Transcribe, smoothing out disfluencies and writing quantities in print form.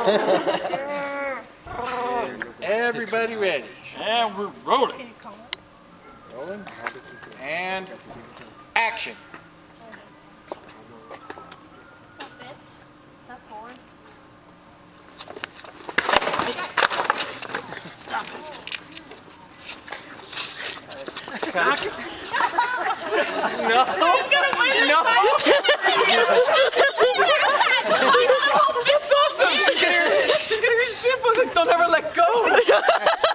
Everybody ready? And we're rolling. Rolling. And action. Stop it. No. No. It's awesome. She's getting her shit. Like, don't ever let go.